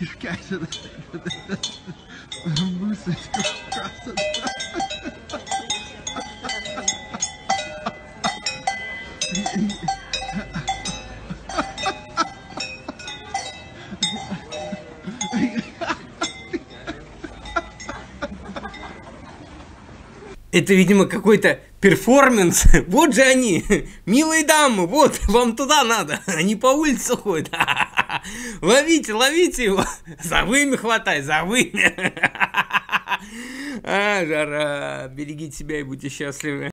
Это, видимо, какой-то перформанс. Вот же они, милые дамы, вот, вам туда надо. Они по улице ходят. Ловите, ловите его. За вымя хватай, за вымя. Жара. Берегите себя и будьте счастливы.